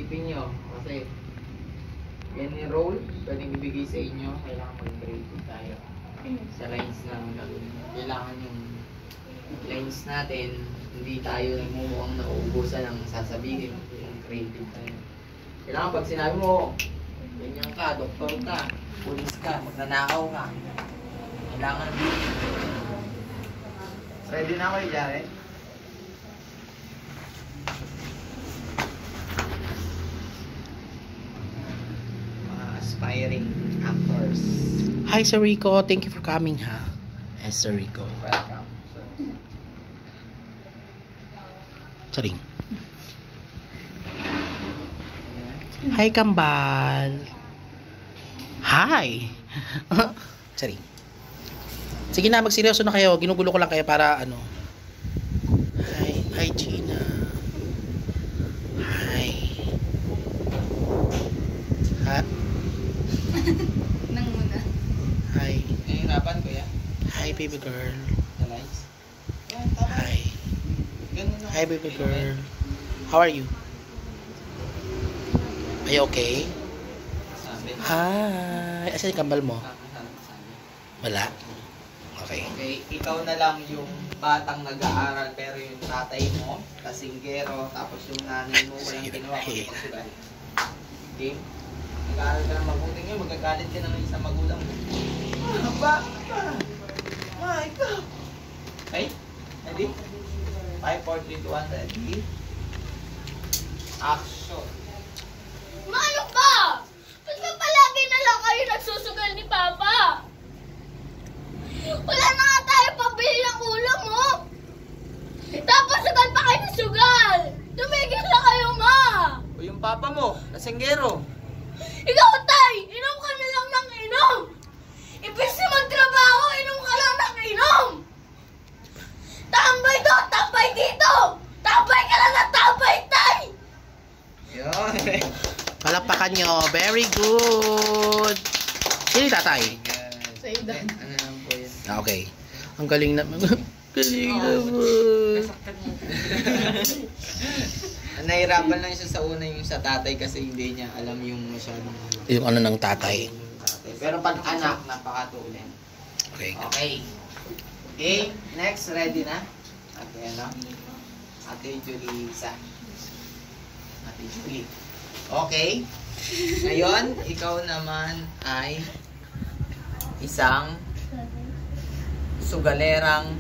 isipin nyo. Kasi, yan yung role, pwedeng ibigay sa inyo. Kailangan mag-creative tayo. Sa lines na kailangan yung lines natin, hindi tayo nagmumukhang nauubusan ng sasabihin. Yung creative tayo. Kailangan pag sinabi mo, ganyan ka, doktor ka, pulis ka, magnanakaw ka. Kailangan. Ready na kayo, Jared? Mga aspiring actors. Hi, Sir Rico. Thank you for coming, ha? Yes, Sir Rico. Welcome. Saring. Hi, Kambal. Hi. Saring. Sige na, magseryoso na kayo. Ginugulo ko lang kayo para ano. Hi. Hi, Gina. Hi. Ha? Nang muna. Hi. Nahihirapan ko yan. Hi, baby girl. The lights. Yan, tama. Hi. Ganun lang. Hi, baby girl. How are you? Are you okay? Sabi. Hi. Asan yung kambal mo? Sabi. Wala. Okay. Okay, ikaw na lang yung batang nag-aaral pero yung tatay mo, kasinggero, tapos yung nanay mo walang ginawa kung pagsugal. Okay? Nag-aaral ka ng mabuti ngayon, magagalit ka ng isang magulang mo. Bakit ka? Ikaw. Okay? Ready? 5, 4, 3, 2, 1, ready? Action. Ano ba? Ba't ka palagi na lang kayo nagsusugal ni Papa? Wala na nga tayo pabili ng ulam, oh! Tapos sugal pa kayo ng sugal! Tumigil na kayo, ma! O yung papa mo, kasinggero. Ikaw, tay! Inom ka na lang ng inom! Ibig na magtrabaho, inom ka lang ng inom! Tambay doon, tambay dito! Tambay ka lang ng tambay, tay! Yun. Palakpakan nyo. Very good. Sino yung tatay? Sa idan. Ano lang po yun? Okay. Ang galing naman. Galing naman. Nahirapan lang siya sa una yung sa tatay kasi hindi niya alam yung masyadong Yung ano ng tatay. Pero pag anak, napakatulin. Okay. Okay. Okay, next, ready na? Ate, ano? Ate Julissa. Ate Julie. Okay. Ngayon, ikaw naman ay isang sugalerang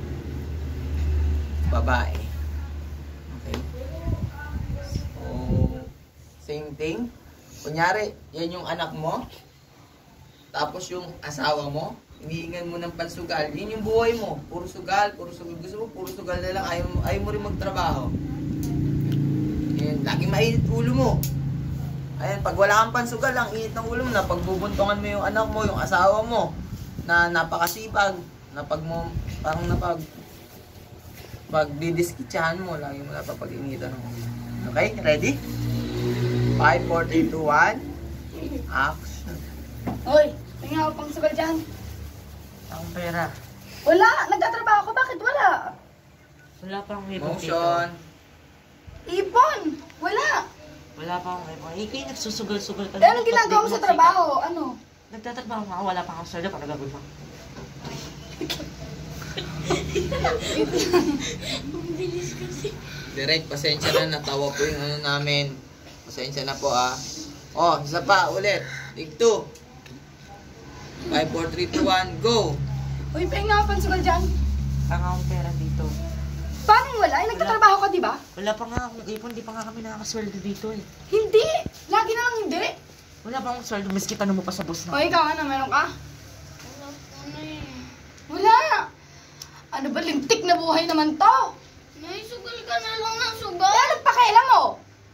babae. Okay. So, same thing. Kunyari, yan yung anak mo. Tapos yung asawa mo, hinihingan mo ng pansugal. Yun yung buhay mo. Puro sugal, puro sugal. Gusto mo, puro sugal na lang. Ayaw mo rin magtrabaho. Yan, laging mainit ulo mo. Ayan, pag wala kang pansugal, ang init ng ulo mo na pagbubuntungan mo yung anak mo, yung asawa mo, na napakasipag, na pag mo, parang pag didiskitsahan mo, lagi mo napapag-initan ng ulo. Okay, ready? 5, 4, 3, 2, 1. Action. Hoy, tingnan ako pang sugal dyan. Ang pera. Wala, nagtatrabaho ko. Bakit wala? Wala pa akong ipon dito. Motion. Ipon! Wala! Wala pa akong ipon. Ikay nagsusugal-sugal ka. Eh, anong ginagawa mo sa trabaho? Ano? Nagtatrabaho nga, wala pa akong sweldo para gagawin mo. Bilis kasi. Direct, pasensya na, natawa po yung ano namin. Pasensya na po ah. Oh, isa pa, ulit. Take 2. 5, 4, 3, 2, 1, go! Uy, tingnan ako pang sugal dyan. Wala akong pera dito. Paano wala? Eh, nagtatrabaho ka, di ba? Wala pa nga akong ipon, di pa nga kami nakakasweldo dito eh. Hindi! Lagi na lang hindi. Wala pa akong sweldo, miski tanong mo pa sa boss O, na. ikaw, ano? Meron ka? Wala! Ano ba, lintik na buhay naman to? Nay, sugal ka na lang ng sugal. Eh, anong pakialam mo?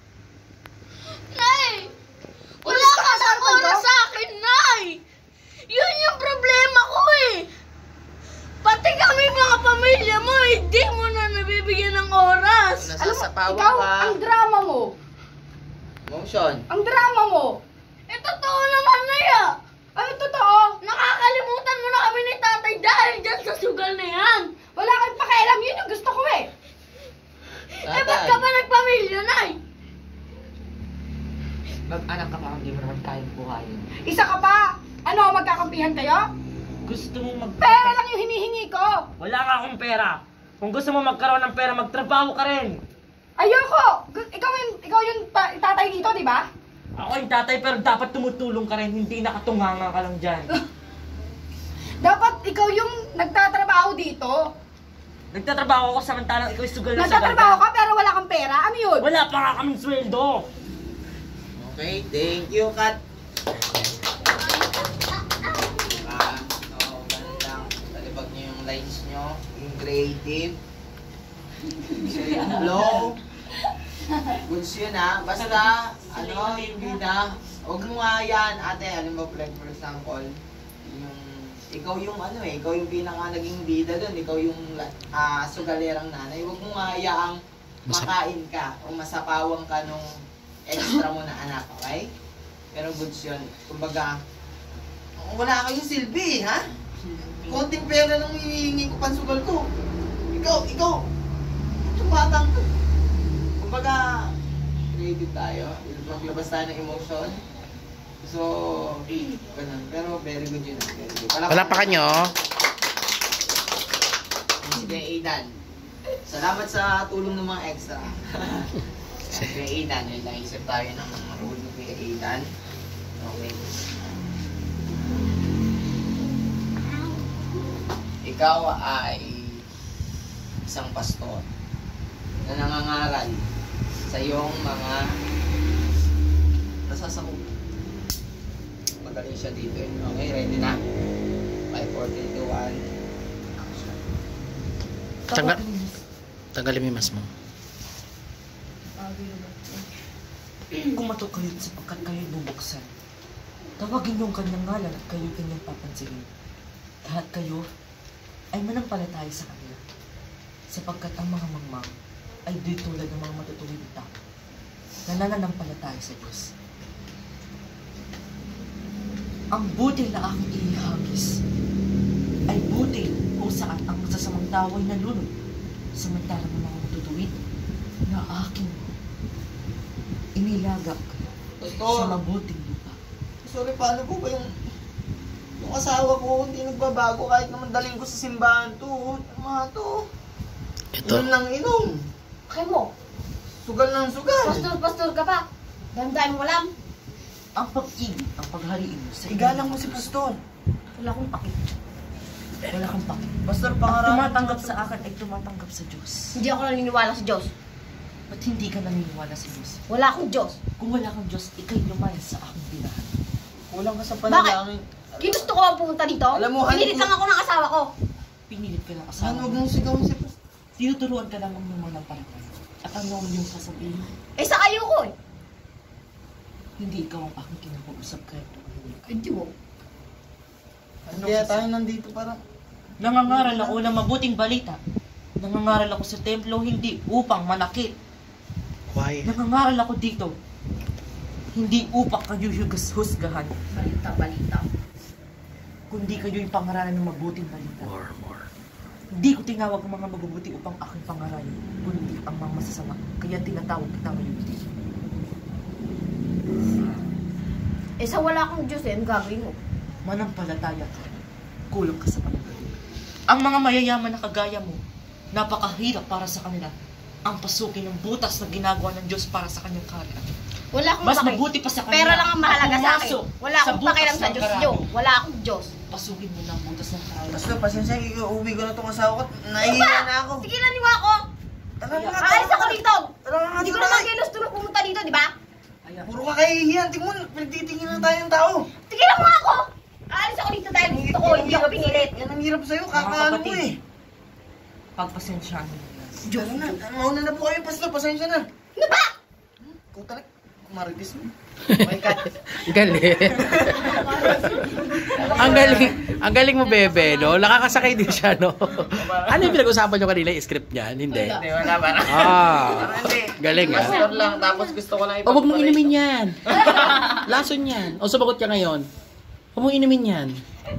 Nay! Wala ka sa oras sa akin, Nay! Yun yung problema ko eh! Pati kami mga pamilya mo, hindi mo na nabibigyan ng oras! Nasasapawan ikaw, ka. ang drama mo! Motion. Ang drama mo! Eh, totoo naman na yan! Ano totoo? Nakakalimutan mo na kami ni tatay dahil dyan sa sugal na yan! Wala kang pakialam, yun yung gusto ko eh! Eh, ba't ka ba nagpamilya, Nay? Mag-anak ka pa, hindi mo naman kayang buhayin. Isa ka pa! Ano, magkakampihan kayo? Gusto mo Pera lang yung hinihingi ko! Wala nga akong pera. Kung gusto mo magkaroon ng pera, magtrabaho ka rin. Ayoko! Ikaw yung tatay dito, di ba? Ako yung tatay, pero dapat tumutulong ka rin. Hindi nakatunganga ka lang dyan. Dapat ikaw yung nagtatrabaho dito. Nagtatrabaho ako samantalang ikaw sugal na sugal. Nagtatrabaho ka pero wala kang pera? Ano yun? Wala pa nga kaming sweldo. Okay, thank you, Kat. Gandang talibag niyo yung lines niyo. Yung creative. So, yung flow. Goods yun ha. Basta, yung bida. Huwag mo nga yan, ate. Alam mo, for example, yung, ikaw yung pinaka naging bida doon. Ikaw yung sugalerang nanay. Huwag mo nga hayaang makain ka o masapawang ka nung extra mo na anak, okay? Pero goods yun. Kumbaga, wala kayong silbi, ha? Konting pera lang hihingi ko pansugal ko. Ikaw, yung batang to. Kumbaga, creative tayo. Maglabas tayo ng emotion. So, ganun. Pero very good yun. Very good. Palapakan nyo. Sige, Aidan. Salamat sa tulong ng mga extra. Sige, Aidan. Yun lang, isip tayo ng mga ulo kay Aidan. Okay. Ikaw ay isang pastor na nangangaral sa iyong mga nasasakop. Magaling siya dito eh. Okay, ready na? 5, 4, 3, 2, 1. Tanggalin mo yung mas mo. Kumatok kayo sapagkat kayo bubuksan. Tawagin niyo ang kanyang ngalan at kayo kanyang papansinin. Lahat kayo ay manampalataya sa kanila. Sapagkat ang mga mangmang ay di tulad ng mga matutuwid na tao na nananampalataya sa Diyos. Ang butil na aking inihagis ay butil kung saan ang masasamang tao ay nalunod, samantalang ang mga matutuwid na aking inilagak sa mabuting lupa. Sorry, paano po ba yung asawa ko hindi nagbabago kahit naman dalhin ko sa simbahan to? Tama to. Ito. Inom ng inom. Kaya mo, Sugal ng sugal. pastor ka pa. Damdamin mo lang. Ang pag-ibig, ang paghariin mo sa Igalang mo si pastor. Wala akong paki. Wala kang paki. Pastor, Ang pangarap. tumatanggap sa akin ay tumatanggap sa Diyos. Hindi ako naniniwala sa Diyos. Ba't hindi ka naniniwala sa Diyos? Wala akong Diyos. Kung wala kang Diyos, ikay lumayan sa aking tirahan. Kulang ka sa panalangin. Ginusto ko ang pumunta dito. Alam mo, Pinilit lang ako ng asawa ko. Pinilit ka ng Han, asawa huwag mo. mong sigaw si pastor. Tinuturuan ka lang ng mga palatay. At ano yung sasabihin? Eh, sa kayo ko eh. Hindi ikaw ang aking kinapag-usap kahit tumahimik ka. Hindi mo. Kaya tayo nandito para... Nangangaral ako ng mabuting balita. Nangangaral ako sa templo hindi upang manakit. Quiet. Nangangaral ako dito. Hindi upang kayo husgahan. Balita. Kundi kayo yung pangaralan ng mabuting balita. More. Hindi ko tinawag ang mga mabubuti upang aking pangaralan, kundi ang mga masasama. Kaya tinatawag kita ngayon dito. Eh, sa wala akong Diyos eh, ang gagawin mo? Manampalataya ka. Kulang ka sa panagaling. Ang mga mayayaman na kagaya mo, napakahirap para sa kanila ang pasukin ng butas na ginagawa ng Diyos para sa kanyang kaharian. Wala akong Mas paki. mabuti pa sa kanila. Pera lang ang mahalaga sa akin. pumasok Wala akong butas pakialam sa ng Diyos. karami. Wala akong Diyos. Pasukin mo na ang butas ng kaharian. Pastor, pasensya, uuwi ko na itong asawa ko. Nahihiya na ako. Sige na, niwa ako. Tara na nga. Aalis ako dito. Tara na nga. Hindi ko naman kayo gusto na pumunta dito, di ba? Ayan. Puro ka kahihiyan. Tingnan mo, pinagtitingin na tayo ng tao. Sige lang mga ako. Aalis ako dito dahil gusto ko, hindi ako pinilit. Yan ang hirap sa'yo. Mga Kakaano mo kapatid. eh. Pagpasensyaan mo yan. Diyos na. Mauna na po kayo, pastor. Pasensya na. Ano ba? Ikaw talaga. Marites mo. Okay, cut. Galing. Ang galing mo, bebe, no? Nakakasakay din siya, no? Ano yung pinag-usapan nyo kanila? Yung script niyan? Hindi. Hindi, wala ba na? Hindi. Galing, ha? Pastor lang. Tapos gusto ko lang O, huwag mong inumin yan. Lason yan. O, sumagot ka ngayon. Huwag mong inumin yan.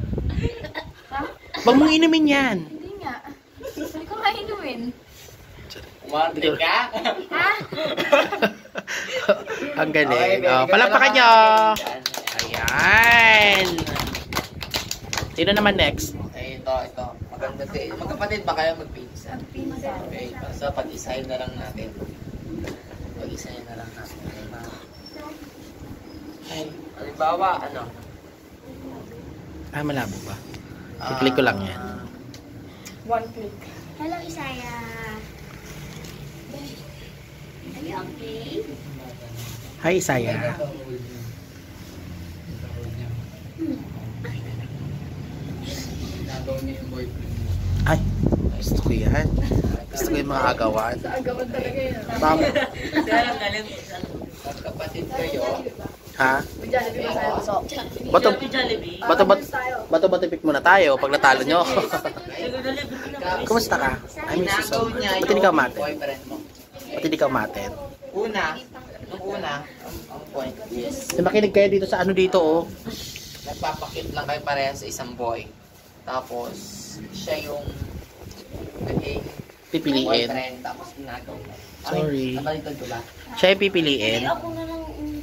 Huwag mong inumin yan. Hindi nga. Hindi ko nga inumin. Umarte ka? Ha? Ang galing. Okay, very good. Palakpakan nyo. Dyan. Ayan. Sino naman next? Okay, ito. Maganda din. Magkapatid ba kayo magpinsan? Okay, so pag-isahin na lang natin. Pag-isahin na lang natin. Okay, halimbawa, ano? Malabo ba? I-click ko lang yan. One click. Hello, Isaya. Are you okay? Hi, Isaya. Ay, gusto ko yan. Gusto ko yung mga agawan. Agawan talaga yan. Tama. Magkapatid kayo. Ha? May Jollibee ba tayo? Bato pick muna tayo pag natalo nyo. Kumusta ka? I miss you so much. Ba't hindi ka umaten? Boyfriend mo. Ba't hindi ka umaten? Nung una, ang point is, Makinig kayo dito sa ano dito oh. nagpapakit lang kayo parehas sa isang boy. Tapos, siya yung naging Pipiliin. boyfriend, tapos ginagaw mo. Sorry. Napalitod ko ba? Siya yung pipiliin. Ako na lang.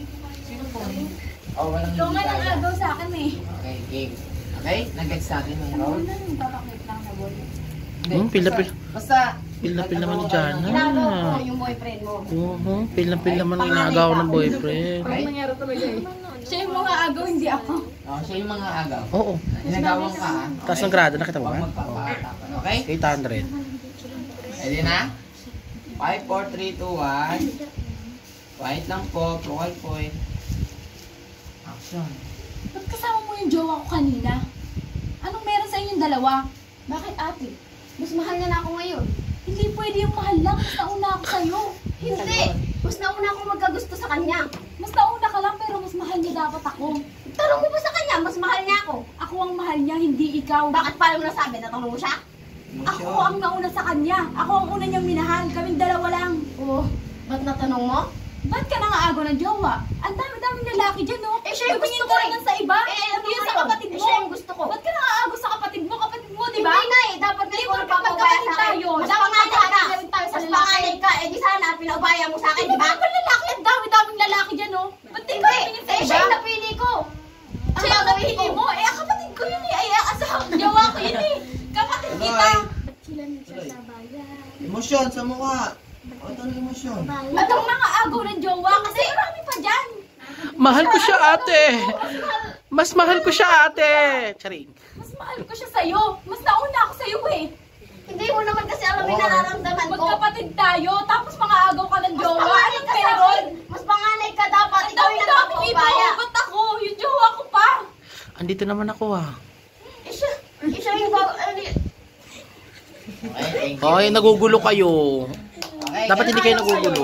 Oh, walang Ikaw nga hindi nang kaya. agaw sa akin eh. Okay, game. Okay? Nag-gets sa akin yung role? Papakit lang sa boy. Hindi, Pila-pila. Basta, Pila-pila naman ni Jana. Ginagaw ko yung boyfriend mo. Pila-pila naman ang inagaw ng boyfriend. Parang nangyari talaga eh. Siya yung mga agaw, hindi ako. oh, siya yung mga agaw. Oo. Ginagawan ka, ha? Taas ng grado, nakita mo Huwag ba? magpapakatapan, okay? 800. Ready na? 5, 4, 3, 2, 1. Quiet lang po, focal point. Action. Ba't kasama mo yung jowa ko kanina? Anong meron sa inyong dalawa? Bakit ate? Mas mahal niya na ako ngayon. Hindi pwede yung mahal lang. Mas nauna ako sa'yo. Hindi! Mas nauna ako magkagusto sa kanya. Mas nauna ka lang pero mas mahal niya dapat ako. Tanong mo ba sa kanya? Mas mahal niya ako. Ako ang mahal niya, hindi ikaw. Bakit paano mo nasabi? Natanong mo siya? Ako ang nauna sa kanya. Ako ang una niyang minahal. Kaming dalawa lang. Oh, ba't natanong mo? Ba't ka nangaagaw ng jowa? Ang dami-daming lalaki dyan, no? Eh, siya yung gusto ko sa iba. Hindi yun sa kapatid mo. Siya yung gusto ko. Ba't ka nangaagaw sa kapatid mo? Kapatid mo, di ba? Hindi nga eh. Dapat nga ikaw magkapatid tayo. Mas panganay ka. Mas panganay ka. Eh, di sana, pinaubaya mo sa akin, di ba? Ang lalaki. Ang dami-daming lalaki dyan, no? Ba't di ka tingin sa iba? Siya yung napili ko. Siya yung napili mo. Eh, ang kapatid ko yun eh. Ay, ang asawa. Jowa ko yun eh. Kapatid kita. Ba't sila nagsasabayan? Emosyon sa mukha. Ito ang emosyon. Ba't ang nangaagaw ng jowa? Kasi marami pa dyan. Mahal ko siya ate. Mas mahal ko siya ate. Charing. Mas mahal ko siya sa'yo. Mas nauna ako sa'yo eh. Hindi mo naman kasi alam yung nararamdaman ko. Magkapatid tayo, tapos mga agaw ka ng jowa. Anong meron? Mas panganay ka dapat. Ikaw yung nagpapaubaya. Ba't ako? Yung jowa ko pa. Andito naman ako ah. Isa yung bago. Okay, thank you. Ay, nagugulo kayo. Okay, Dapat hindi kayo nagugulo.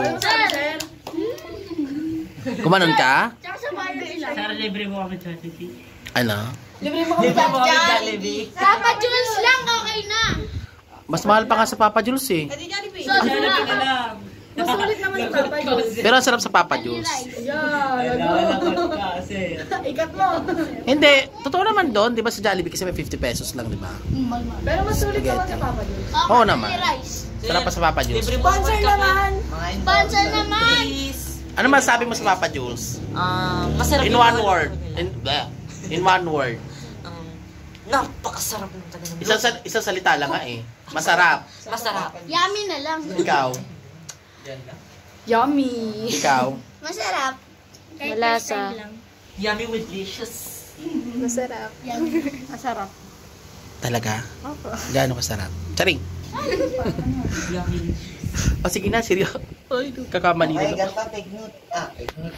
Kumanon ka? Tsaka sa bayan sila. Sara, libre mo kami sa city. Ano? Libre mo kami Jollibee. Papa Jules lang, okay na. Mas mahal pa nga sa Papa Jules eh. Jollibee ka lang. Masulit naman si Papa yun. Pero ang sarap sa Papa Jules. Yan. Nalakot ka kasi. Ikat mo. Hindi, totoo naman doon, 'di ba sa Jollibee kasi may 50 pesos lang, 'di ba? Pero masulit naman si Papa yun. Oo naman. Sarap pa sa Papa Jules. Sponsor naman. Mga Sponsor naman. Ano masasabi mo sa Papa Jules? Masarap In yung one mga- word. In one word. Napakasarap ng talaga. Isang salita lang nga eh. Masarap. Masarap. Yummy na lang. Ikaw. Yummy. Ikaw. Masarap. Malasa. Yummy with delicious. Masarap. Masarap. Talaga? Gaano kasarap? Charing. Yummy. O sige na, seryo. Ay, kakamali Okay, na. ganito, take note. Take note.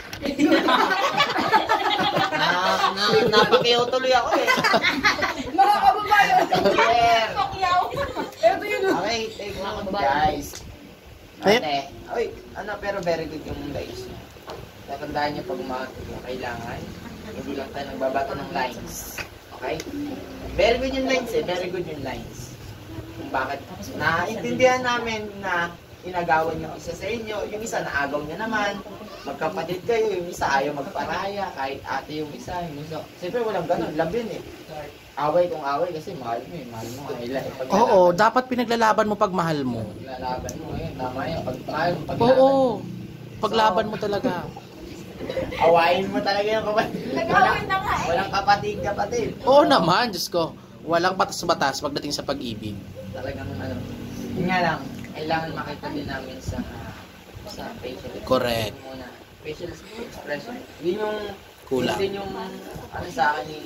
Napakiyaw tuloy ako eh. Mga kababayan. Clear. Ito yun. Okay, take note guys. Ate, oy, pero very good yung lines niyo. Tatandaan niyo pag yung kailangan, hindi lang tayo nagbabato ng lines. Okay? Very good yung lines eh, very good yung lines. Kung bakit, naintindihan namin na inagawan yung isa sa inyo, yung isa naagaw niya naman, magkapatid kayo, yung isa ayaw magparaya, kahit ate yung isa, siyempre walang ganun, love yun eh. Away kung away kasi mahal mo ang ilan. Oo, dapat pinaglalaban mo pag mahal mo. Lalaban mo ngayon, tama yun, pag mahal mo, pag Oo. Ipaglaban mo talaga. Awayin mo talaga yung kapatid. Nag-away na nga eh. Walang kapatid. Oo naman, Diyos ko. Walang batas-batas pagdating sa pag-ibig. Talagang ano. Yun nga lang, kailangan makita din namin sa facial expression. Correct. Muna. Facial expression. Yun yung Kulang. Yun yung ano sa akin ni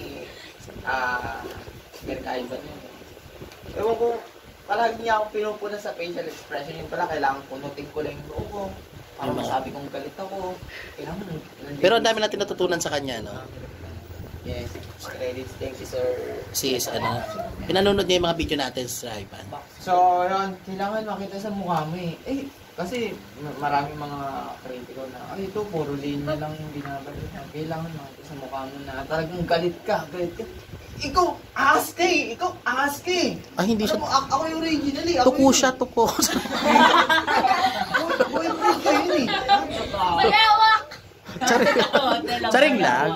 Merkaiban yun. Ewan ko, palagi niya akong pinupuna sa facial expression. Yung pala, kailangan punutin ko lang yung loob ko. Para masabi kong galit ako. Kailangan, Pero ang dami natin natutunan sa kanya, no? yes. Credits. Thank you, sir. Pinanonood niya yung mga video natin sa iPad. So, yun, kailangan makita sa mukha mo eh. Kasi maraming mga kritiko na, ay ito, puro linya lang yung binabalik. Kailangan makita sa mukha mo na talagang galit ka. Ikaw, ahas ka eh! Ah, hindi siya. Ako yung original eh. Tuko siya, tuko. Boyfriend ko yun eh. Malawak! Saring lang.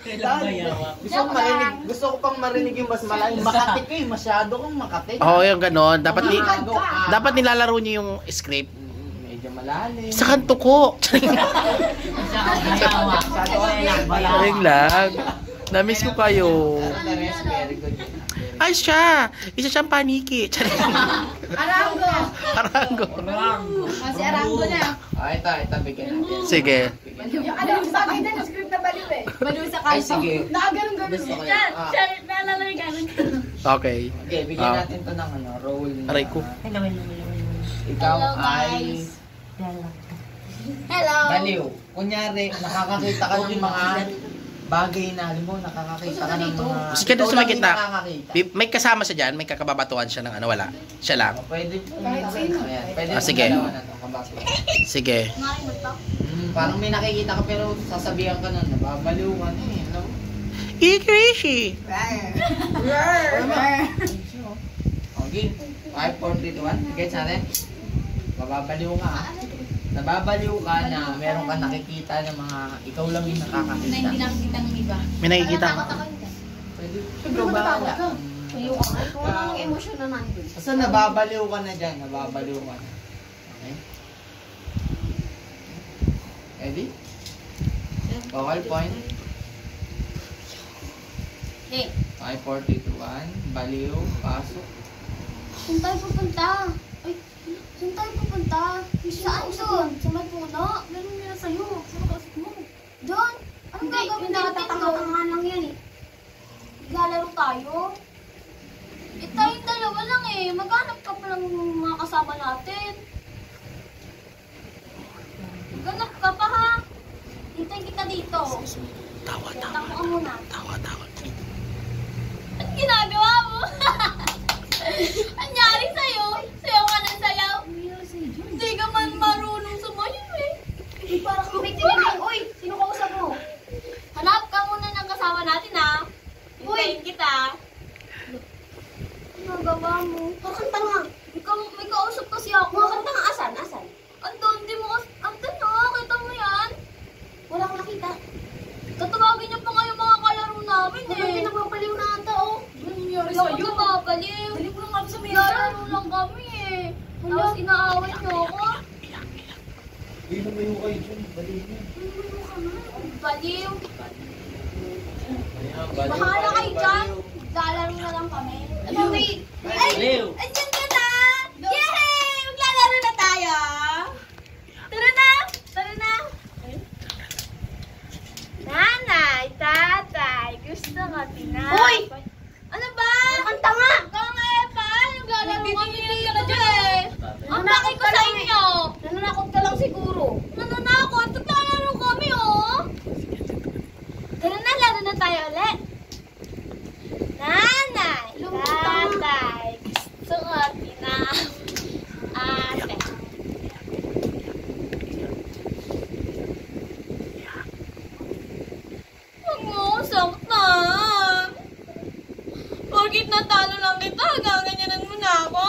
Gusto ko pang marinig yung mas malayo. Makati ka eh. Masyado kang makati. Oo, yung ganon. Dapat nilalaro niyo yung script. Medyo malalim. Sa kanto ko. Saring lang. Namiss ko kayo. Very good. Ay, siya. Isa siyang paniki. Arango. Arango. Kasi Arango na. Ito, bigyan natin. Sige. Yung alam mo sa akin din, yung script na baliw eh. Baliw sa Ay, kanto. sige. Nakaganon-ganon Gusto ko eh. yan. Siya, naalala yung gano'n. Okay. Okay, bigyan natin to ng role na Aray ko. ikaw Hello, ay guys. Hello! baliw. Kunyari, nakakakita ka ng mga bagay na, alam mo, nakakakita ka ng mga... Sige, doon sa may Ikaw lang gitna. yung nakakakita. May kasama siya dyan, may kakababatuan siya ng ano, wala. Siya lang. Pwede. Kahit sino. Ayan, pwede Sige. dalawa na to, kabatuan. Sige. Marimot pa? Parang may nakikita ka pero sasabihan ka na, nababaliw ka na eh. No? Crazy. Okay, 5, 4, 3, 2, 1. Gets natin? Mababaliw ka. Nababaliw ka na meron ka nakikita ng mga ikaw lang yung nakakakita. nakikita ng iba. May nakikita ka. Pwede. Siguro bahala. Ayoko. Ay, kung anong emosyon na nandun. Basta nababaliw ka na dyan. Nababaliw ka na. Okay? Ready? Focal point. Okay. 5, 4, 3, 2, 1. Baliw. Pasok. Saan tayo pupunta? Ay, saan tayo pupunta? Saan doon? Sa may puno? Ganun nila sa'yo. Saan ka mo? Doon? Anong gagawin natin doon? Lang yan eh. Lalaro tayo? Eh, tayong dalawa lang eh. Maghanap ka pa ng mga kasama natin. Maghanap ka pa ha? Hintayin kita dito. Tawa. Takbo ka muna. Tawa. At ginagawa mo? Anyari sa'yo? Sayaw ka ng sayaw? Hindi ka man marunong sumayaw eh. Hindi parang kumitin. Uy, sino kausap mo? Hanap ka muna ng kasama natin ha. Hintayin kita. Nagawa mo. Parang tanga. May kausap kasi ako. Parang tanga. Asan? Andun, di mo andun ha. Kita mo yan. Wala kang nakita. Tatawagin niyo pa nga yung mga kalaro namin eh. Hindi napapaliw na ata oh. Nangyari sa'yo? Hindi napapaliw. Dali mo lang kami sa mesa. Lalaro lang kami eh. Tapos inaaway niyo ako. Hindi mo yung kayo dyan. Baliw niya. Baliw. Bahala kayo dyan. Lalaro na lang kami. Ano, wait. Baliw. Andyan ka na. Yay! Maglalaro na tayo. Tara na. Nanay, tatay, gusto ka tinapay. Uy! Ano ba? Ang tanga! Tanga eh pa! Naglalaro kami dito eh! Ang bakit ko sa inyo? Nananakot ka lang siguro. Nananakot? Naglalaro kami oh! Tara na, laro na tayo ulit. Nanay, tatay, gusto ka tinapay. Ate. Huwag mo akong saktan. Porkit natalo lang kita, gaganyanan mo na ako?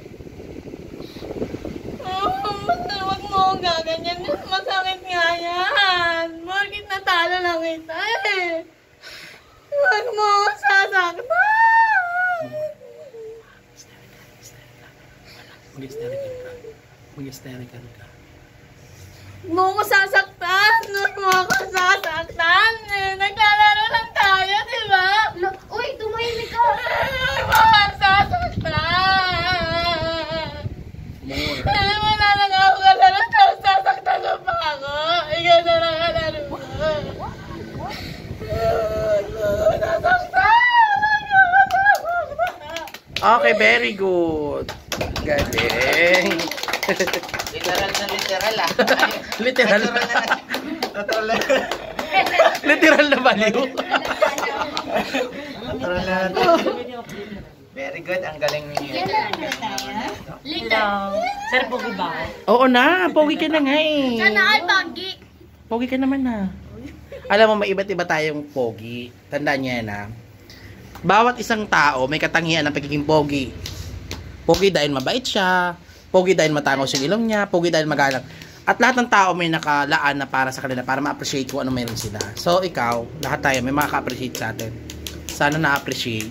Huwag mo akong gaganyanan. Masakit nga yan. Porkit natalo lang kita eh. Huwag mo akong sasaktan. Mag-hysterical ka. mo ko sasaktan. Huwag mo ko sasaktan. Naglalaro lang tayo, di ba? Uy, tumahimik ka. Huwag mo ko sasaktan. Hindi mo na lang ako kalaro. Tapos sasaktan mo pa ako. Ikaw na lang kalaro mo. Okay, very good. Galing. Literal na literal ah. Literal. Literal na. Literal na baliw. Literal na. Very good, ang galing niyo. Literal. Sir, pogi ba ako? Oo na, pogi ka na nga eh. Sana ay pagi. Pogi ka naman na. Alam mo, may iba't iba tayong pogi. Tandaan niya na. Bawat isang tao may katangian ng pagiging pogi. Pogi dahil mabait siya. Pogi dahil matangos yung ilong niya. Pogi dahil magalang. At lahat ng tao may nakalaan na para sa kanila para ma-appreciate kung ano meron sila. So, ikaw, lahat tayo may makaka-appreciate sa atin. Sana na-appreciate.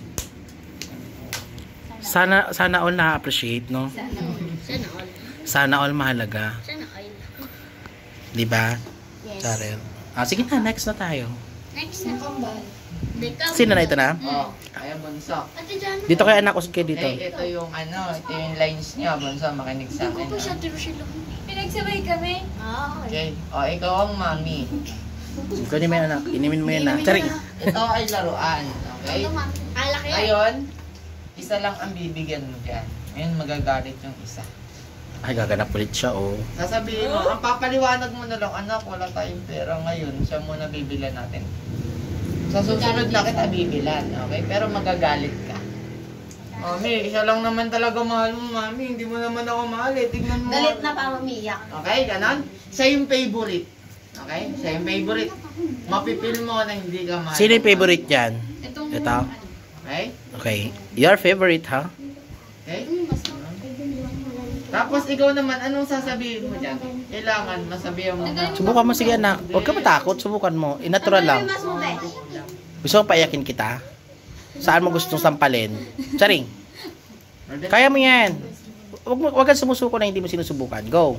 Sana all na-appreciate, no? Sana all. Sana all mahalaga. Sana all. Diba? Yes. Sarel. Sige na, next na tayo. Next na. Sino na ito na? Oh, ayan bunso. Ate Jana. Dito kayo anak, usod kayo dito. Ito yung ito yung lines niya, bunso, makinig sa akin. Siya, pinagsabay kami. Okay. O, ikaw ang mami. Kunin mo yan anak, inimin mo yan na. Tsari. Ito ay laruan, okay? Alaki. Ngayon, isa lang ang bibigyan mo dyan. Ngayon, magagalit yung isa. Ay, gaganap ulit siya, oh. Sasabihin mo, ang papaliwanag mo na lang, anak, wala tayong pera ngayon. Siya muna bibilan natin. Sa susunod na kita bibilan, okay? Pero magagalit ka. Mami, isa lang naman talaga mahal mo, mami. Hindi mo naman ako mahal eh. Tignan mo. Galit na pa umiyak. Okay, ganon? Siya yung favorite. Okay? Siya yung favorite. Mapipil mo na hindi ka mahal. Sino yung favorite yan? Ito? Okay? Okay. Your favorite, ha? Okay? Tapos ikaw naman, anong sasabihin mo dyan? Kailangan masabihan mo na. Subukan mo, sige anak. Huwag ka matakot, subukan mo. Natural lang. Gusto mo paiyakin kita? Saan mo gustong sampalin? Charing. Kaya mo yan. Huwag kang sumusuko na hindi mo sinusubukan. Go.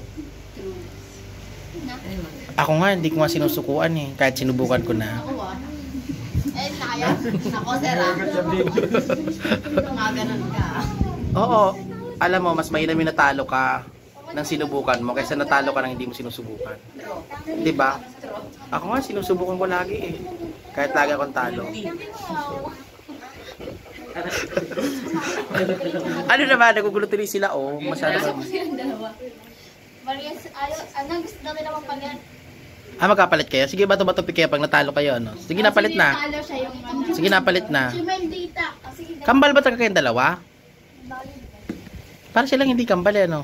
Ako nga, hindi ko nga sinusukuan eh. Kahit sinubukan ko na. Eh, kaya. Ako, sera. Mga ganun ka. Oo. Alam mo, mas mainam yung natalo ka nang sinubukan mo kaysa natalo ka nang hindi mo sinusubukan. Diba? Ako nga, sinusubukan ko lagi eh. Kahit lagi akong talo. Ano naman, nagugulo tuloy sila oh. Masyado ba? Marias, ano gusto natin naman pag yan? Magkapalit kayo? Sige, bato-bato kaya pag natalo kayo, ano? Sige, napalit na. Talo siya yung ano. Sige, napalit na. Si Mel Dita. Kasi Kambal ba talaga kayong dalawa? Para silang hindi kambal, ano?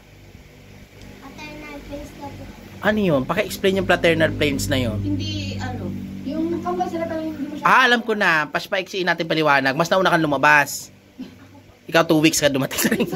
Ano yun? Paki-explain yung fraternal flames na yun. hindi, ano. Yung kambal sila pero hindi mo siya. Alam ko na. Paspaiksiin natin paliwanag. Mas nauna kang lumabas. Ikaw 2 weeks ka dumating sa ring.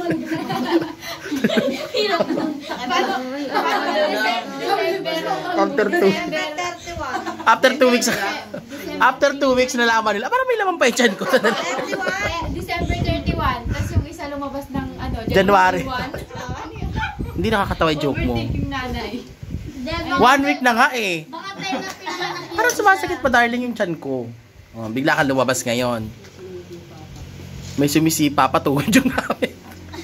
After 2 weeks. After 2 weeks nalaman nila. Parang may laman pa yung tiyan ko. December 31. Tapos yung isa lumabas ng ano, January. 1. Hindi nakakatawa yung joke mo. Overthinking nanay. 1 week na nga eh. Baka tayo na pinanakit. Parang sumasakit pa darling yung tiyan ko. Oh, bigla kang lumabas ngayon. May sumisipa pa tuhod yung namin.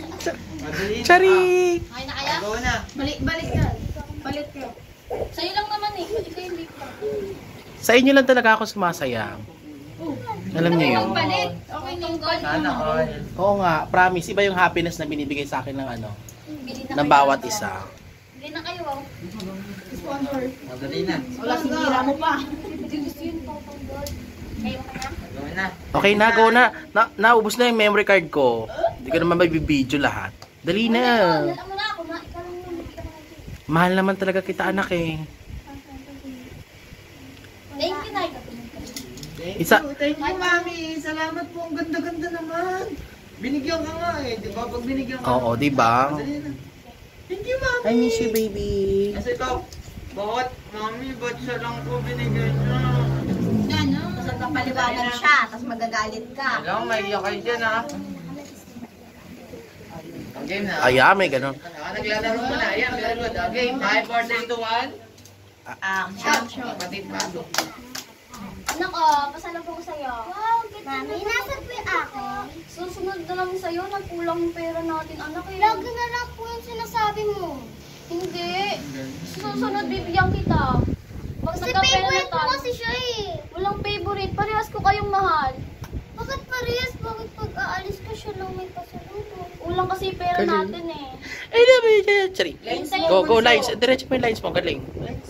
Chari! Okay na kaya? Go na. Balik ka. Balik ka. Sa'yo lang naman eh. Ikaw hindi pa. Sa inyo lang talaga ako sumasaya. Alam niyo yun. Balik. Okay nung goal. Sana all. Oo nga, promise. Iba yung happiness na binibigay sa akin ng ano, Bili na ng kayo. bawat isa. Bili na kayo. Oh. Madali na. Wala, sinira mo pa. Gusto yun pa pang goal. Kayo ka na. Go na. Okay na, go na. Naubos na yung memory card ko. Hindi ko naman mabibideo lahat. Dali na. Alam mo na ako. Ikaw lang naman. Mahal naman talaga kita anak eh. Thank you, Nay. Thank you, mami. Salamat po. Ang ganda-ganda naman. Binigyan ka nga eh. Di ba? Pag binigyan ka. Oo, di ba? Madali na. Thank you, mami. I miss you, baby. Kasi ikaw, bakit, mami, ba't siya lang po binigyan niya? Ano? Tapos nagpapaliwanag siya. Tapos magagalit ka. Alam, may iyak kayo dyan, ha? Game na. Ayan, may ganun. Naglalaro mo na. Ayan, very good. Okay, 5, 4, 3, 2, 1. Action. Kapatid pasok. Anak ko, pasalubong ko sa'yo. Wow, Mami, nasa po yung akin. Susunod na lang sa'yo, nagkulang yung pera natin, anak eh. Lagi na lang po yung sinasabi mo. Hindi. Susunod, bibigyan kita. Pag kasi favorite mo kasi siya eh. Walang favorite. Parehas ko kayong mahal. Bakit parehas? Bakit pag aalis ka siya lang may pasalubong? Ulang kasi pera natin eh. Ay, dami. Sorry. Go, lines. Diretso mo yung lines mo. Galing.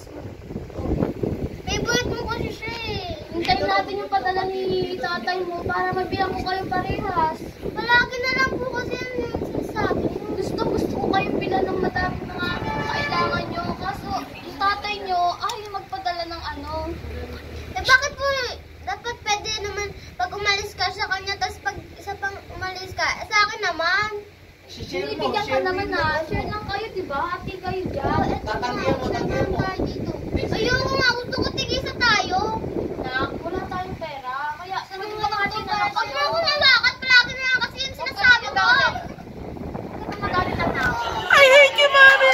Favorite mo kasi siya eh. Hintayin natin yung padala ni tatay mo para mabilang ko kayong parehas. Palagi na lang po kasi yung sinasabi. Gusto ko kayong bilang ng madami mga kailangan nyo. Kaso yung tatay nyo ayaw magpadala ng ano. Eh bakit po dapat pwede naman pag umalis ka sa kanya tapos pag isa pang umalis ka, sa akin naman. Binibigyan ka naman na. Share lang kayo, diba? Ati kayo dyan. Tatanggihan mo. Ayoko nga, gusto ko tigisa tayo. Nak, wala tayong pera. Kaya, sabi mo makati na lang kayo. Ako nga bakit? Palagi na lang kasi yung sinasabi ko. Huwag ka magalit na ako. I hate you, Mommy!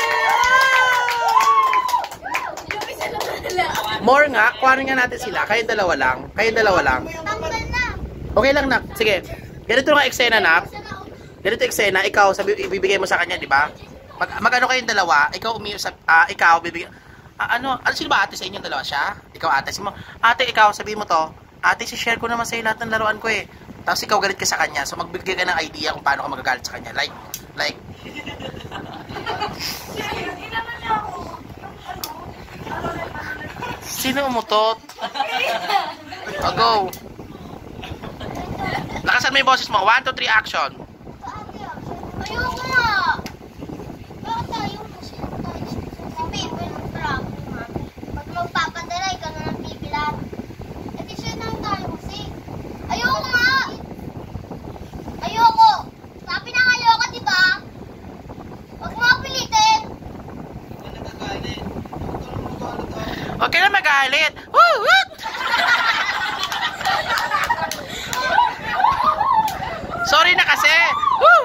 More nga, kuhanin nga natin sila. Kayong dalawa lang. Tanggal na. Okay lang, nak. Sige. Ganito nga eksena, nak. Ganito eksena, ikaw, ibibigay mo sa kanya, di ba? Magano kayong dalawa, ikaw ikaw bibigyan. Ano sino ba ate sa inyong dalawa? Siya? Ikaw ate, mo. Ate, ikaw, sabihin mo to. Ate, si-share ko naman sa'yo lahat ng laruan ko eh. Tapos ikaw galit ka sa kanya. So magbigay ka ng idea kung paano ka magagalit sa kanya. Like. Sino umutot? Go. Lakasan mo yung boses mo. 1, 2, 3, action. Ayoko nga. Bakit tayo kasi tayo? Sabi, walang trap. Pag magpapadala, ikaw na lang bibilan. Eh, t-shirt lang tayo kasi. Ayoko nga. Ayoko. Sabi na ayoko, diba? Huwag mo pilitin. Okay na magalit. Woo! Sorry na kasi. Woo!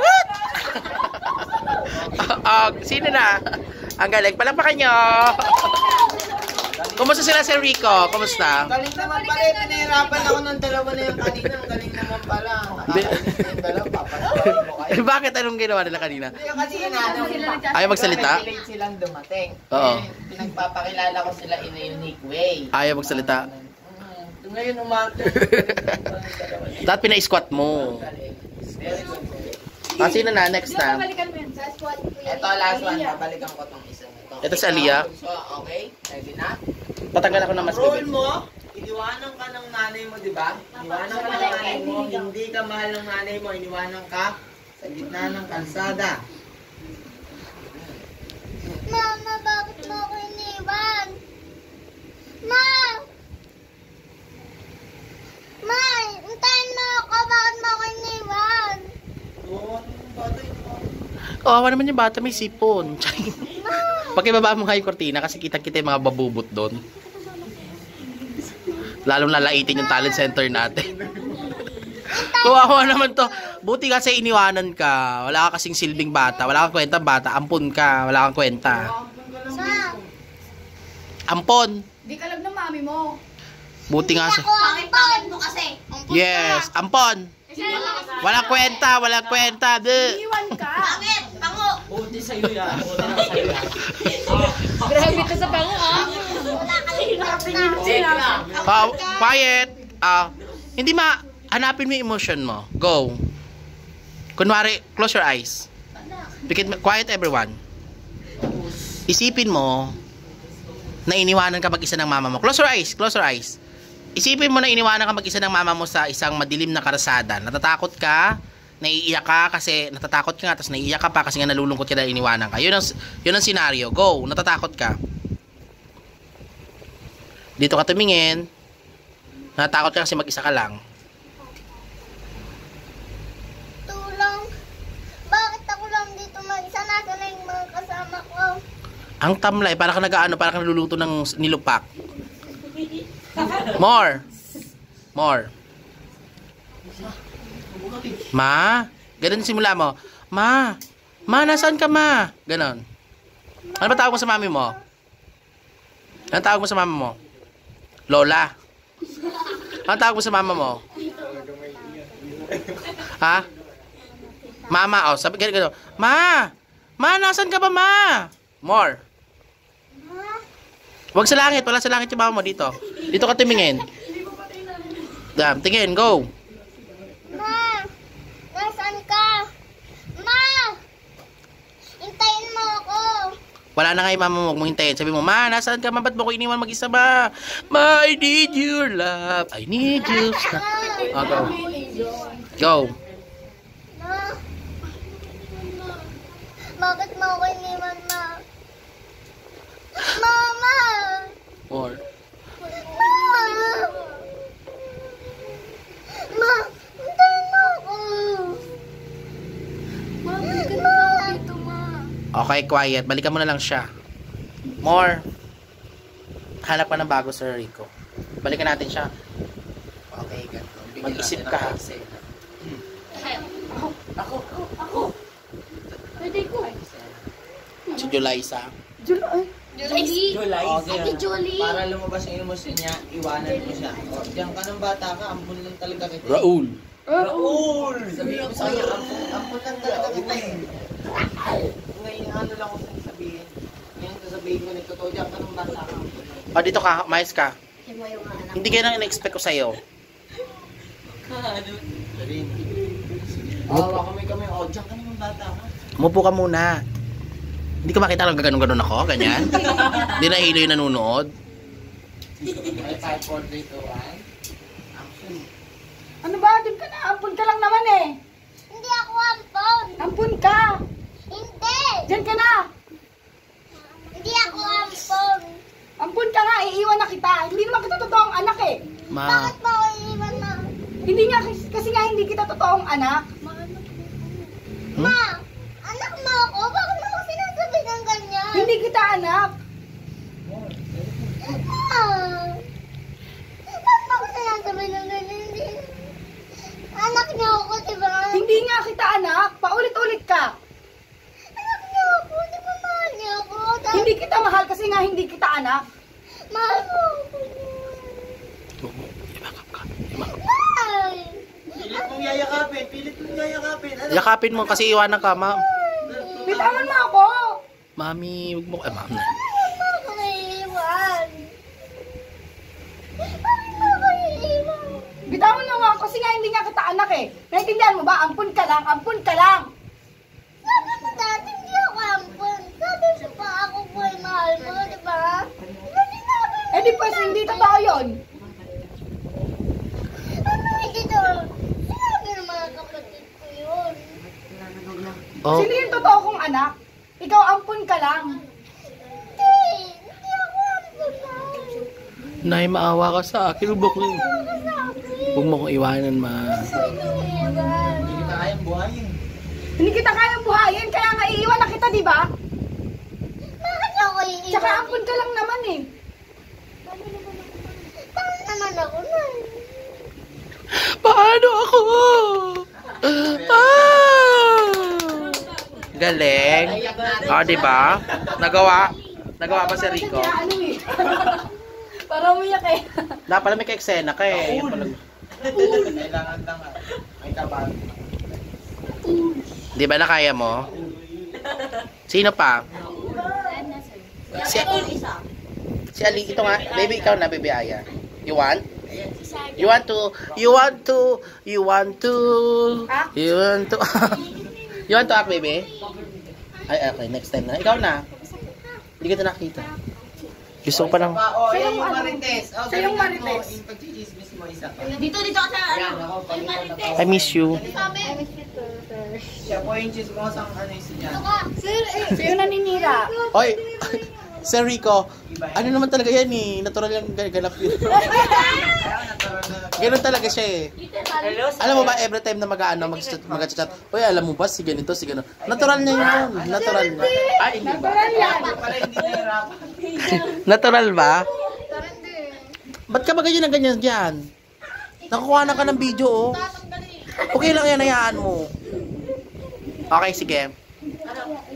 Sino na? Ang galing. Palakpakan nyo. Kumusta sila si Rico? Kumusta? Galing naman pala. Pinahirapan ako ng dalawa na yung kanina. Ang galing naman pala. Nakakainis na yung dalawa. Papalasin mo kayo. Bakit anong ginawa nila kanina? Hindi kanina. Ayaw magsalita? Late silang dumating. Oo. Pinagpapakilala ko sila in a unique way. Ayaw magsalita. Ngayon umaga. Dapat pina-squat mo. Very good. Sino na? Next na. Ito, last one. Babalikan ko tong isa na to. Ito si Aliyah. So, okay? Ready na? Tatanggal ako ng mas Role mo, iniwanan ka ng nanay mo, di ba? Iniwanan ka ng nanay mo, hindi ka mahal ng nanay mo, iniwanan ka sa gitna ng kalsada. Mama, bakit mo ako iniwan? Ma! Ma, hintayin mo ako. Bakit mo ako iniwan? Oo, batay mo. Kawawa naman yung bata, may sipon. Pakibaba mo nga yung kortina kasi kita-kita yung mga babubot doon. Lalong lalaitin yung talent center natin. Kawawa naman to. Buti kasi iniwanan ka. Wala ka kasing silbing bata. Wala kang kwenta bata. Ampon ka. Wala kang kwenta. Ma! Ampon. Di ka alam ng mami mo. Buti nga sa... Pangit mo kasi. Yes, ampon. Walang kwenta. Walang kwenta. Iwan ka. Pangit! Pango! Buti sa'yo yan. Buti na sa'yo yan. Grabe to sa pango ah. Wala ka rin. Quiet. Hindi hanapin mo yung emotion mo. Go. Kunwari, close your eyes. Quiet everyone. Isipin mo na iniwanan ka mag-isa ng mama mo. Close your eyes. Close your eyes. Isipin mo na iniwanan ka mag-isa ng mama mo sa isang madilim na karasada. Natatakot ka, naiiyak ka kasi natatakot ka nga, tapos naiiyak ka pa kasi nga nalulungkot ka dahil iniwanan ka. Yun ang scenario. Go. Natatakot ka. Dito ka tumingin. Natatakot ka kasi mag-isa ka lang. Tulong. Bakit ako lang dito mag-isa? Nasa na yung mga kasama ko? Ang tamlay, parang ka nag-ano, parang ka naluluto ng nilupak. More. Ma, ganun simula mo. Ma, Ma, nasaan ka, ma? Ganon. Ano ba tawag mo sa mami mo? Ano tawag mo sa mama mo? Lola. Ano tawag mo sa mama mo? Ha? Mama, oh, sabi gano'n. Ma! Ma, nasan ka ba, ma? More. Huwag sa langit, wala sa langit yung mama mo dito. Dito ka tumingin. Dam, tingin, go. Ma! Nasaan ka? Ma! Hintayin mo ako! Wala na nga yung mama mo, huwag mong hintayin. Sabi mo, ma, nasaan ka, ma? Ba't mo ko iniwan mag-isa, ma? Ma, I need your love. I need you. Oh, go. Go. Ma! Bakit mo ako iniwan, ma? Mama! More. Ma! Ma! Hintayin mo ako! Ma! Dito, ma! Okay, quiet. Balikan mo na lang siya. More. Hanap ka ng bago, Sir Rico. Balikan natin siya. Okay, ganito. Mag-isip ka. Pwede ko. Si Juliza. Julie. Ate Julie. Para lumabas yung emosyon niya, iwanan mo siya. O, diyan ka ng bata ka, ampun lang talaga kita. Raul. Raul! Sabihin ko sa'yo, ampun lang talaga kita eh. Ngayon, ano lang ko sabihin. Ngayon, sasabihin ko na totoo, diyan ka ng bata ka. O, dito ka. Mais ka. Hindi kaya nang in-expect ko sa'yo. Sabihin. Awa kami. O, diyan ka ng bata ka. Umupo ka muna. Hindi ka makita lang gaganon-ganon ako, ganyan. Hindi na hilo yung nanonood. May 5, 4, 3, 2, 1. Action. Ano ba? Doon ka na. Ampun ka lang naman eh. Hindi ako ampon. Ampun ka. Hindi. Diyan ka na. Hindi ako ampon. Ampun ka nga. Iiwan na kita. Hindi naman kita totoong anak eh. Ma. Bakit mo ako iniwan, ma? Hindi nga, kasi nga hindi kita totoong anak. Ma, anak mo ako? Bakit mo ako sinasabi ng ganyan? Hindi kita anak. Ma, bakit mo ako sinasabi ng ganyan? Hindi. Anak niyo ako, diba? Hindi nga kita anak. Paulit-ulit ka. Anak niyo ako, di ba mahal niyo ako? Hindi kita mahal kasi nga hindi kita anak. Mahal mo ako. Mahal. Pilit mong yayakapin. Ano? Yakapin mo kasi iwanan ka, ma. Bitawan mo ako. Mami, huwag mo. Ma'am. Bakit mo ako naiiwan? Bakit mo ako naiiwan? Bitawan mo nga ako kasi nga hindi nga kita anak eh. Naintindihan mo ba? Ampun ka lang. Ampun ka lang. Sabi mo dati, hindi ako ampun. Sabi mo pa ako po ay mahal mo, di ba? Ano sinabi mo? Eh di pues, hindi totoo yun. Ano hindi to? Sinabi ng mga kapatid ko yun. Oh, Sino yung totoo kong anak? Ikaw ampun ka lang. Hindi ako ampun na. Nay, maawa ka sa akin. Huwag mo kong iwanan, ma. Hindi kita kayang buhayin. Hindi kita kayang buhayin, kaya nga iiwan na kita, di ba? Bakit ako iiwan? Tsaka ampun ka lang naman eh. Tama naman ako na. Paano ako? Ah! Galing. O, diba? Nagawa ba si Rico? Ano eh. Para umiyak eh. Dapat may ka-eksena ka eh. Yung pala- Kailangan lang may kabalo. Di ba na kaya mo? Sino pa? Si Ali, ito nga. Baby, ikaw na, baby Aya. You want? You want to you want act, baby? Ay, okay, next time na. Ikaw na. Hindi kita nakita. Gusto ko pa lang. O, yan yung Marites. O, Siya yung galingan mo. Marites. Yung pagchichismis mo isa pa. Dito ka sa Yan, ako, palitan ako. I miss you. Siya po yung chismosang ano yung siya. Sir, Sa'yo naninira. Oy, Sir Rico, ano naman talaga yan eh. Natural yung ganap yun. Ganun talaga siya eh. Alam mo ba, every time na mag-chat, oy, alam mo ba, si ganito, si ganito. Natural niya yun. Natural niya. Ay, hindi ba? Para hindi nahirapan. Natural ba? Ba't ka ba ganyan na ganyan dyan? Nakukuha na ka ng video, oh. Okay lang yan, hayaan mo. Okay, sige. Harap.